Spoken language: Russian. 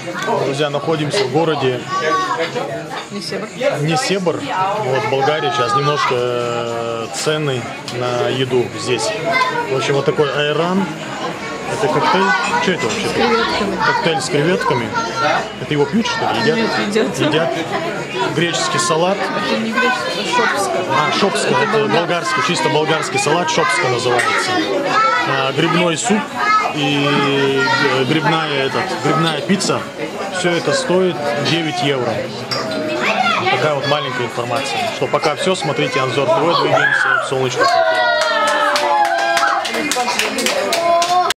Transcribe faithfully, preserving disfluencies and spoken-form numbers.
Друзья, находимся в городе Несебр, вот, Болгария. Сейчас немножко э, цены на еду здесь. В общем, вот такой айран. Это коктейль. Что это вообще? С креветками. Коктейль с креветками. Это его пьют, что ли? Едят? Нет, едят. Едят. Греческий салат. Это не греческий, это шопска. А, шопска. Это, это болгарский, чисто болгарский салат. Шопска называется. А, грибной суп и грибная, этот, грибная пицца. Все это стоит девять евро. Такая вот маленькая информация. Что пока все, смотрите Анзор ТВ, двигаемся в солнечко.